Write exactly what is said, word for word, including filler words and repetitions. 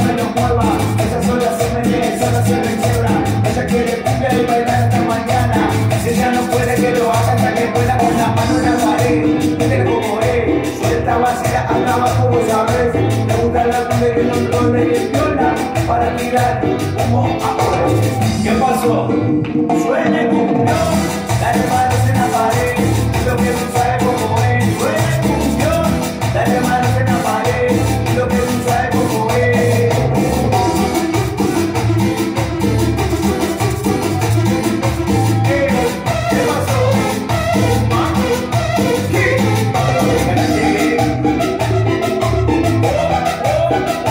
me lo mueva. Esa sola se mete, sola se requiebra. Ella quiere cumbia y bailar hasta mañana. Si ella no puede que lo haga hasta que pueda con la mano en la pared. Mire como es, si esta vacía andaba como sabes. Me gusta la cumbia y los roles y el viola para tirar humo a paredes. ¿Qué pasó? Suene cumbión, dale manos en la pared. Lo que tú sabes como es. Suene cumbión, dale manos en la pared. Lo que tú sabes como es. ¿Qué pasó? ¿Qué? Para que la llegue.